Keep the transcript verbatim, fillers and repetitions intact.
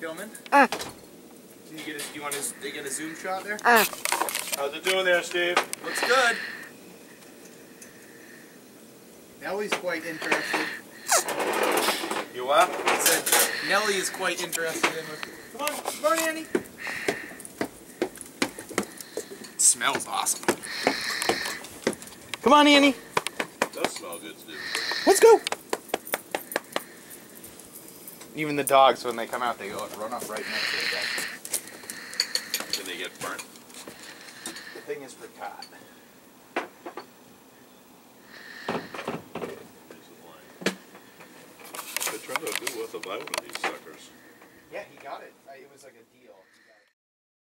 Filming? Uh. Can you get a, you want to get a zoom shot there? Uh. How's it doing there, Steve? Looks good. Nellie's quite interested. You what? I said Nellie is quite interested in it. Come on, come on, Annie. It smells awesome. Come on, Annie. It does smell good, Steve. Let's go. Even the dogs, when they come out, they go and run up right next to the dog. Can they get burnt? The thing is for cod. They turned out good with a bite with these suckers. Yeah, he got it. It was like a deep